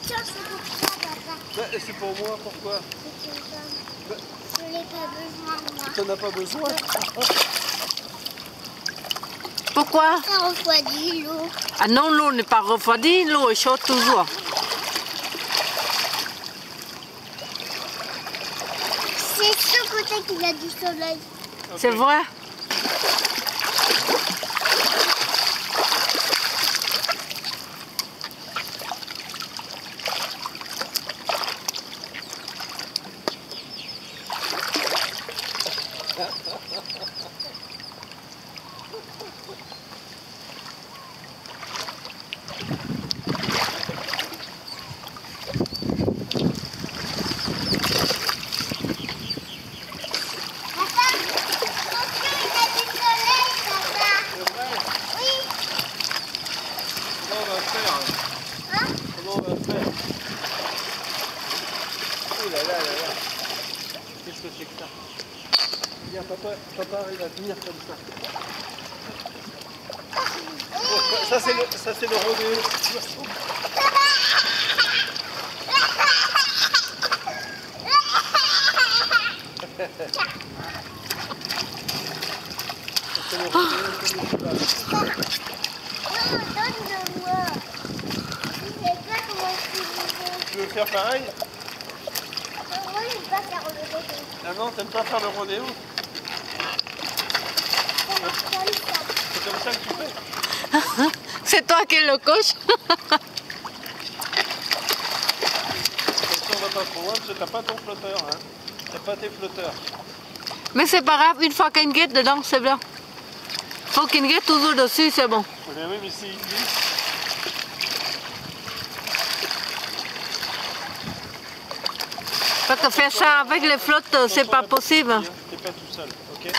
tiens, c'est pour toi, papa. Et c'est pour moi, pourquoi? Je n'ai pas besoin, moi. T'en as pas besoin? Pourquoi? Ça refroidit l'eau. Ah non, l'eau n'est pas refroidie, l'eau est chaude toujours. C'est ce côté qu'il a du soleil. Okay. C'est vrai? Qu'est-ce que c'est que ça? Viens, papa arrive à tenir comme ça. Oh, ça c'est le rodéo. Donne-le-moi. Je sais pas comment Tu veux faire pareil? moi, je ne vais pas faire le rodéo. Ah non, t'aimes pas faire le rodéo? C'est comme ça que tu fais? C'est toi qui es le coach. Attention, on va pas trop loin parce que t'as pas ton flotteur. Hein. T'as pas tes flotteurs. Mais c'est pas grave, une fois qu'il guette dedans, c'est bien. Faut qu'il guette toujours dessus, c'est bon. Oui, mais s'il glisse. Parce que faire ça avec les flottes, c'est pas possible. T'es pas tout seul, ok?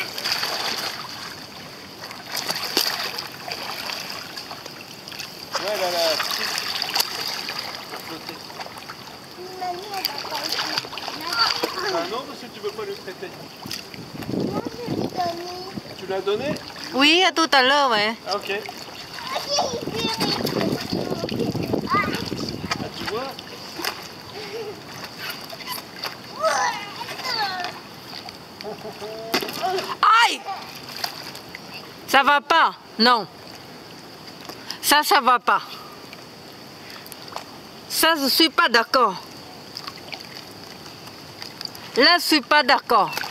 Ouais, là, là. Flotter. Ah non, parce que tu veux pas le traiter. Moi, je l'ai donné. Tu l'as donné? Oui, à tout à l'heure, ouais. Ah, ok. Ah, tu vois? Aïe! Ça va pas? Non. Ça va pas. Ça, je suis pas d'accord. Là, je suis pas d'accord.